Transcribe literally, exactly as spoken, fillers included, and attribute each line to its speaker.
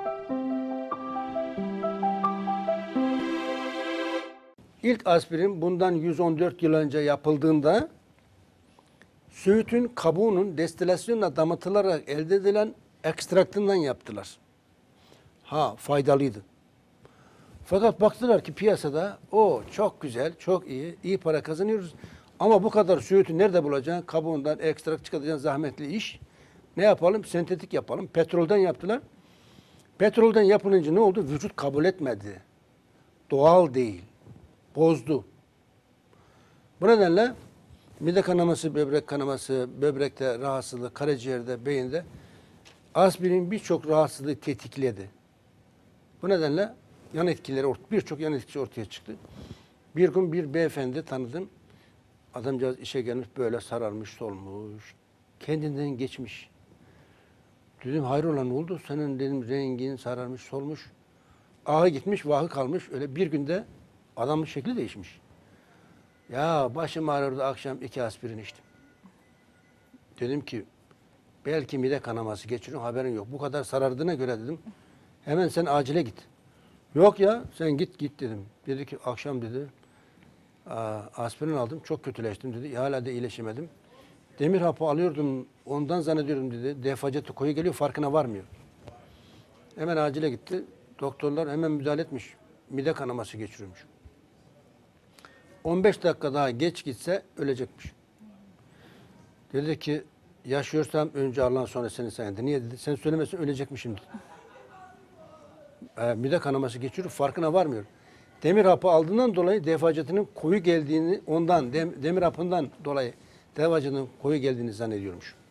Speaker 1: İlk aspirin bundan yüz on dört yıl önce yapıldığında söğütün kabuğunun destilasyonla damıtılarak elde edilen ekstraktından yaptılar. Ha, faydalıydı. Fakat baktılar ki piyasada o çok güzel, çok iyi, iyi para kazanıyoruz. Ama bu kadar söğütü nerede bulacaksın? Kabuğundan ekstrakt çıkartacaksın, zahmetli iş. Ne yapalım? Sentetik yapalım. Petrolden yaptılar. Petrolden yapılınca ne oldu? Vücut kabul etmedi. Doğal değil. Bozdu. Bu nedenle mide kanaması, böbrek kanaması, böbrekte rahatsızlık, karaciğerde, beyinde aspirin birçok rahatsızlığı tetikledi. Bu nedenle yan etkileri, birçok yan etkisi ortaya çıktı. Bir gün bir beyefendi tanıdım. Adamcağız işe gelmiş, böyle sararmış, solmuş. Kendinden geçmiş. Dedim hayrola ne oldu? Senin dedim rengin sararmış, solmuş. Ahı gitmiş, vahı kalmış. Öyle bir günde adamın şekli değişmiş. Ya başım ağrırdı, akşam iki aspirin içtim. Dedim ki belki mide kanaması geçiriyorsun, haberin yok. Bu kadar sarardığına göre dedim hemen sen acile git. Yok ya sen git git dedim. Dedi ki akşam dedi aspirin aldım, çok kötüleştim dedi. Hala da iyileşemedim. Demir hapı alıyordum, ondan zannediyorum dedi. Defacatı koyu geliyor, farkına varmıyor. Hemen acile gitti. Doktorlar hemen müdahale etmiş. Mide kanaması geçiriyormuş. on beş dakika daha geç gitse ölecekmiş. Dedi ki yaşıyorsam önce Allah'ın sonra seni sayende. Niye dedi? Sen söylemesin ölecekmişim dedi. E, mide kanaması geçiriyor, farkına varmıyor. Demir hapı aldığından dolayı defacatının koyu geldiğini, ondan dem, demir hapından dolayı defacatının koyu geldiğini zannediyormuş.